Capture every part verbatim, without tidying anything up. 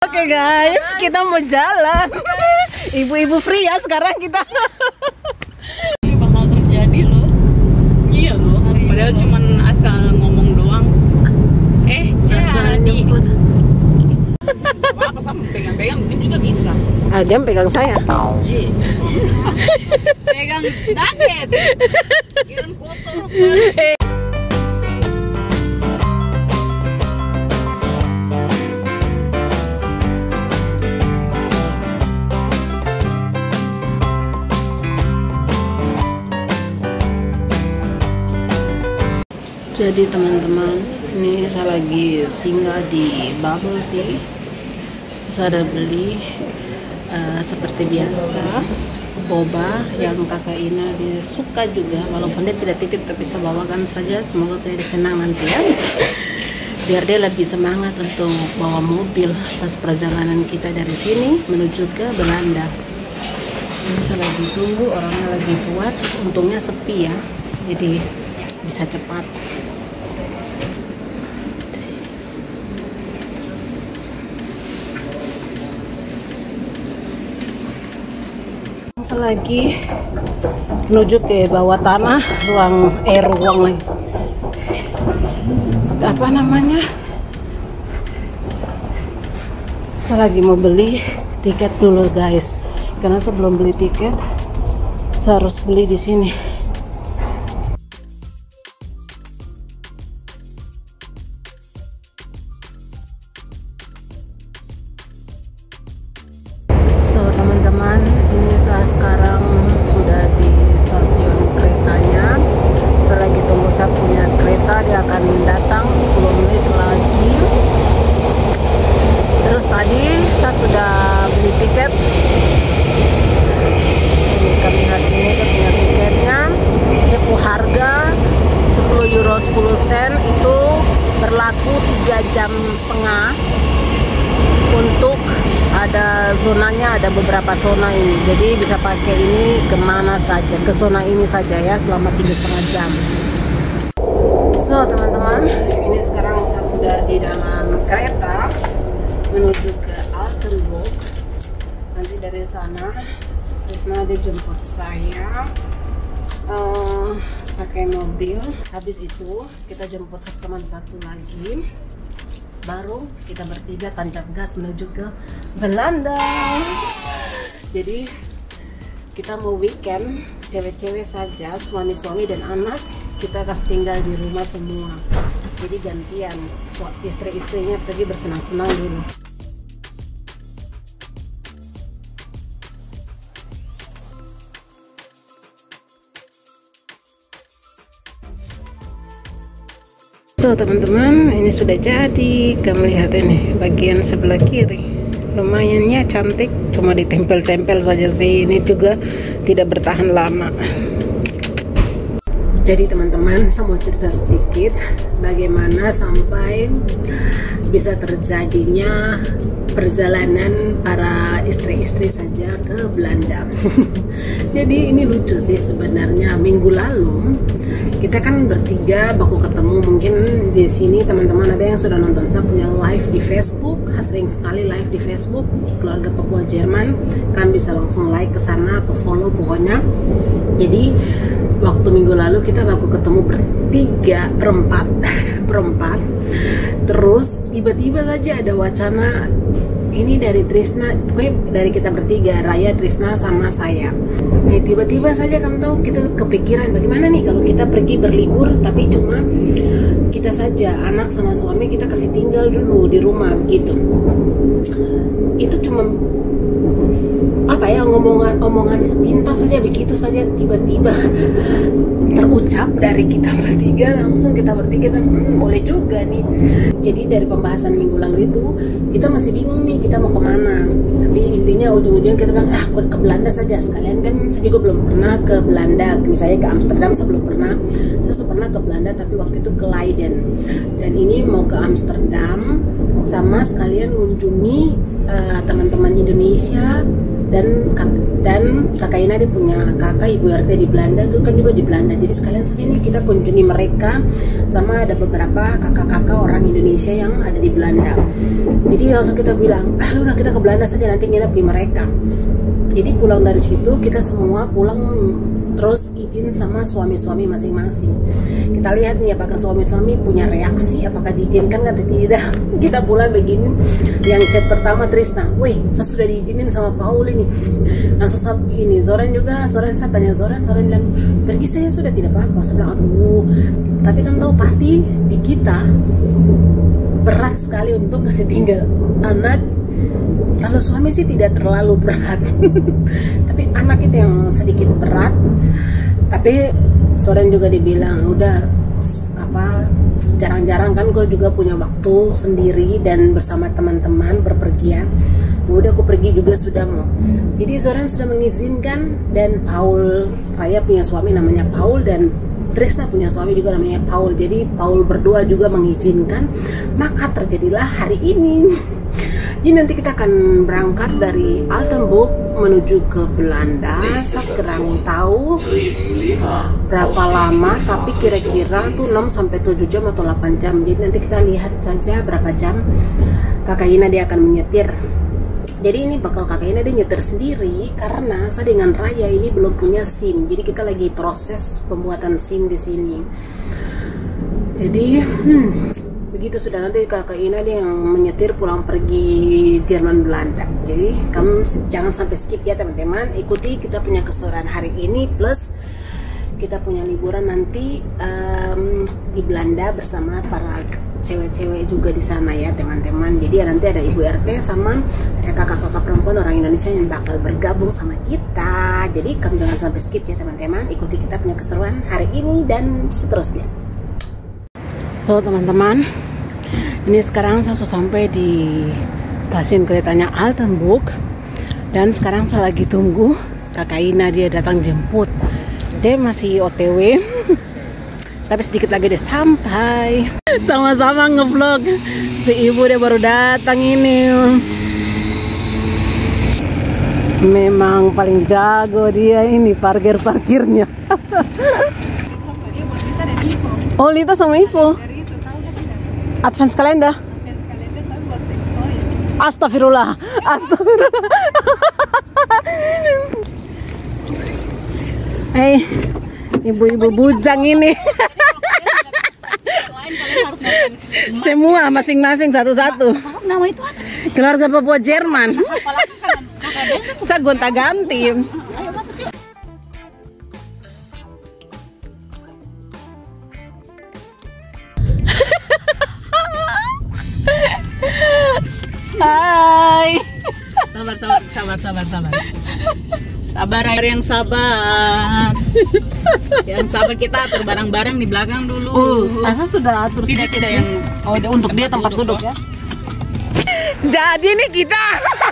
Oke guys, kita mau jalan. Ibu-ibu free ya sekarang kita. Ini bakal terjadi loh. Iya loh. Padahal cuman asal ngomong doang. Eh, jadi. Apa sama pegang-pegang mungkin juga bisa. Ah, jam pegang saya. J. Pegang daket. Kirim kotor sekali. Jadi teman-teman, ini saya lagi singgah di Bubble Tea. Saya ada beli uh, seperti biasa boba yang kakak Ina dia suka juga, walaupun dia tidak titip tapi saya bawakan saja. Semoga saya senang nanti ya, biar dia lebih semangat untuk bawa mobil pas perjalanan kita dari sini menuju ke Belanda. Ini saya lagi tunggu, orangnya lagi kuat, untungnya sepi ya, jadi bisa cepat. Lagi menuju ke bawah tanah, ruang eh ruang lagi apa namanya, saya lagi mau beli tiket dulu guys, karena sebelum beli tiket saya harus beli di sini. So teman-teman, ini saya sekarang sudah di stasiun keretanya. Saya lagi tunggu saya punya kereta, dia akan datang sepuluh menit lagi. Terus tadi saya sudah beli tiket. Ini kami lihat, ini saya punya tiketnya. Dia punya harga sepuluh euro sepuluh sen, itu berlaku tiga jam setengah. Untuk ada zonanya, ada beberapa zona ini, jadi bisa pakai ini kemana saja, ke zona ini saja ya, selama tiga setengah jam. So teman-teman, ini sekarang saya sudah di dalam kereta menuju ke Altenburg. Nanti dari sana Trisna dia jemput saya uh, pakai mobil. Habis itu kita jemput teman satu lagi, baru kita bertiga tancap gas menuju ke Belanda. Jadi kita mau weekend cewek-cewek saja, suami-suami dan anak kita kasih tinggal di rumah semua. Jadi gantian, istri-istrinya pergi bersenang-senang dulu. So teman-teman, ini sudah jadi. Kamu lihat ini bagian sebelah kiri, lumayan ya, cantik, cuma ditempel-tempel saja sih. Ini juga tidak bertahan lama. Jadi teman-teman, saya mau cerita sedikit bagaimana sampai bisa terjadinya perjalanan para istri-istri saja ke Belanda. Jadi ini lucu sih sebenarnya. Minggu lalu kita kan bertiga baku ketemu, mungkin di sini teman-teman ada yang sudah nonton saya punya live di Facebook, sering sekali live di Facebook di Keluarga Papua Jerman, kan bisa langsung like ke sana atau follow pokoknya. Jadi waktu minggu lalu kita baku ketemu bertiga, berempat, berempat. Terus tiba-tiba saja ada wacana ini dari Trisna, pokoknya dari kita bertiga, Raya, Trisna, sama saya. Nah, tiba-tiba saja kamu tahu kita kepikiran bagaimana nih kalau kita pergi berlibur tapi cuma kita saja, anak sama suami kita kasih tinggal dulu di rumah gitu. Itu cuma apa ya, ngomongan-omongan sepintas saja begitu saja tiba-tiba terucap dari kita bertiga, langsung kita bertiga hmm, boleh juga nih. Jadi dari pembahasan minggu lalu itu kita masih bingung nih kita mau kemana, tapi intinya ujung-ujungnya kita bilang ah ke Belanda saja sekalian, kan saya juga belum pernah ke Belanda, misalnya ke Amsterdam saya belum pernah, saya sudah pernah ke Belanda tapi waktu itu ke Leiden, dan ini mau ke Amsterdam sama sekalian mengunjungi uh, teman-teman Indonesia dan dan kakak Ina dia punya kakak ibu R T di Belanda itu kan juga di Belanda, jadi sekalian saja nih kita kunjungi mereka, sama ada beberapa kakak-kakak orang Indonesia yang ada di Belanda. Jadi langsung kita bilang, ah udah kita ke Belanda saja, nanti nginep di mereka. Jadi pulang dari situ kita semua pulang terus izin sama suami-suami masing-masing. Kita lihat nih apakah suami-suami punya reaksi, apakah diizinkan atau tidak. Kita pulang begini, yang chat pertama Trisna, weh saya sudah diizinin sama Paul ini. Langsung saat ini Zoran juga, Zoran saya tanya Zoran, Zoran bilang pergi saya sudah tidak apa-apa. Saya bilang aduh, tapi kan tahu pasti di kita berat sekali untuk kasih tinggal anak. Kalau suami sih tidak terlalu berat, tapi anak itu yang sedikit berat. Tapi Soren juga dibilang udah apa, jarang-jarang kan gue juga punya waktu sendiri dan bersama teman-teman berpergian. Udah aku pergi juga sudah mau. Jadi Soren sudah mengizinkan, dan Paul, Raya punya suami namanya Paul dan Trisna punya suami juga namanya Paul. Jadi Paul berdua juga mengizinkan, maka terjadilah hari ini. Jadi nanti kita akan berangkat dari Altenburg menuju ke Belanda. Saya kurang tahu berapa lama, tapi kira-kira tuh enam sampai tujuh jam atau delapan jam. Jadi nanti kita lihat saja berapa jam kakak Ina dia akan menyetir. Jadi ini bakal kakak Ina dia nyetir sendiri karena saya dengan Raya ini belum punya SIM. Jadi kita lagi proses pembuatan SIM di sini. Jadi hmm, begitu sudah, nanti kakak Ina dia yang menyetir pulang pergi Jerman Belanda. Jadi kamu jangan sampai skip ya teman-teman, ikuti kita punya keseruan hari ini, plus kita punya liburan nanti um, di Belanda bersama para cewek-cewek juga di sana ya teman-teman. Jadi ya, nanti ada ibu R T sama ada kakak-kakak perempuan orang Indonesia yang bakal bergabung sama kita. Jadi kamu jangan sampai skip ya teman-teman, ikuti kita punya keseruan hari ini dan seterusnya. So teman-teman, ini sekarang saya sudah sampai di stasiun keretanya Altenburg, dan sekarang saya lagi tunggu kakak Ina dia datang jemput. Dia masih O T W, tapi sedikit lagi dia sampai. Sama-sama ngevlog. Si ibu dia baru datang ini. Memang paling jago dia ini parkir-parkirnya. Oh, Lita sama Ivo. Advance kalender. Astagfirullah. Astagfirullah. Hei, ibu-ibu bujang ini. Semua masing-masing satu-satu. Nama itu apa? Keluarga Papua Jerman. Saya gonta-ganti. Hai. Sabar, sabar, sabar, sabar, sabar. Sabar, air yang sabar. Yang sabar, kita atur barang-barang di belakang dulu. Oh, Asa sudah atur. Tidak, tidak yang oh, untuk dia tempat duduk, duduk ya. Jadi nih kita.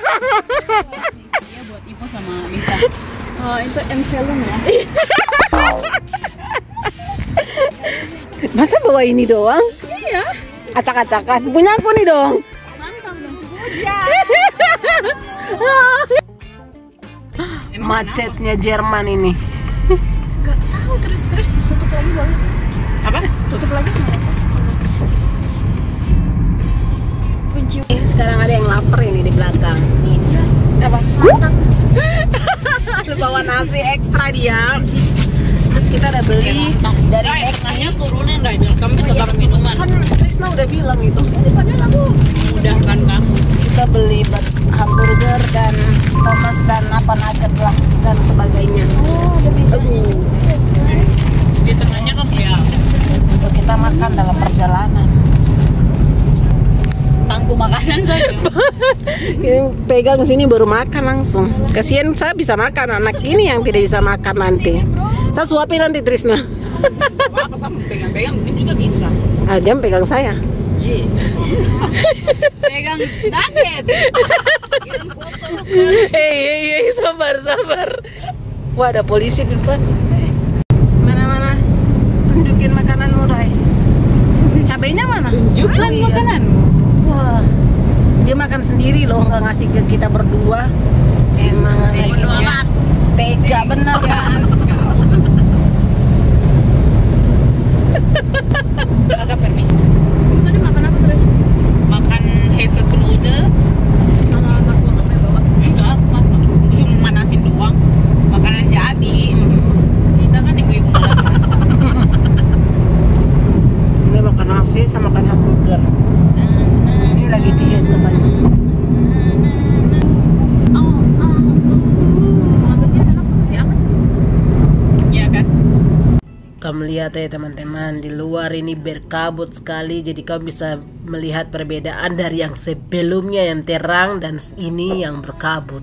Iya, buat Ivo sama Lita. Oh, itu envelop ya. Masa bawa ini doang? Iya. Acak-acakan. Punya aku nih dong. Macetnya Jerman ini. Gak tahu, terus terus tutup lagi boleh terus. Apa? Tutup lagi. Kunci. Sekarang ada yang lapar ini di belakang. Nih. Apa? Lu bawa nasi ekstra dia. Terus kita udah beli dari Ekstanya turunin dah, kamu bisa taruh minuman. Kan Trisna udah bilang itu. Jadi padahal aku Mudahkan kamu. kita beli hamburger dan Thomas dan apa nugget lah dan sebagainya. Oh, ada bedanya. Di tengahnya kamu ya. Untuk kita makan dalam perjalanan. Tangku makanan saja. Ini pegang sini baru makan langsung. Kasihan saya bisa makan, anak ini yang tidak bisa makan nanti. Saya suapin nanti Trisna. Apa sama pegang-pegang mungkin juga bisa. Ah, jam pegang saya. J. Pegang nugget. Hei, hei, hei, sabar, sabar. Wah, ada polisi di depan. Mana-mana? Tunjukin makananmu, Rai. Cabenya mana? Tunjukkan Oh, iya. makanan. Wah, Wah, dia makan sendiri loh, nggak ngasih ke kita berdua. Emang anaknya tega bener kan? Agak permisi. Kamu tadi makan apa terus? Makan heavy noodle. Sama martabak kamu yang bawa? Enggak, masak. Cuma manasin doang. Makanan jadi. Kita kan ibu-ibu malas-malasan. Ini makan nasi sama makan hamburger. Ini lagi diet katanya. Kamu lihat ya teman-teman, di luar ini berkabut sekali, jadi kamu bisa melihat perbedaan dari yang sebelumnya yang terang dan ini yang berkabut.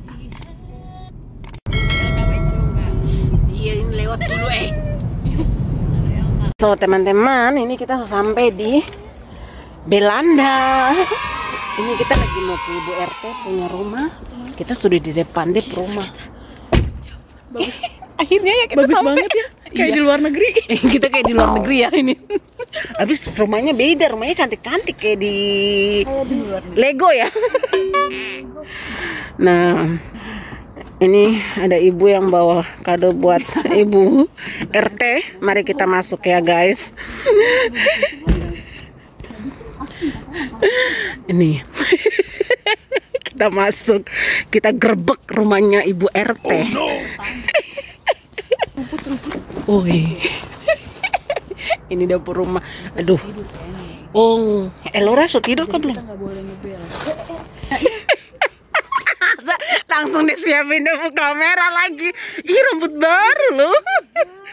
Iya, ini lewat dulu eh. So teman-teman, ini kita sudah sampai di Belanda. Ini kita lagi mau ke Ibu R T punya rumah. Kita sudah di depan deh rumah. Bagus. Akhirnya ya kita bagus sampai. Banget ya. Kayak iya. Di luar negeri. Kita kayak di luar negeri ya ini. Habis rumahnya beda, rumahnya cantik-cantik kayak di, oh, di luar negeri. Lego ya. Nah, ini ada ibu yang bawa kado buat Ibu R T. Mari kita masuk ya guys. Ini kita masuk, kita gerbek rumahnya Ibu R T. Oh, no. Woi, ini dapur rumah. Aduh. Oh, Elora so tidur kan belum? Langsung disiapin dapur kamera lagi. Ih, rambut baru loh.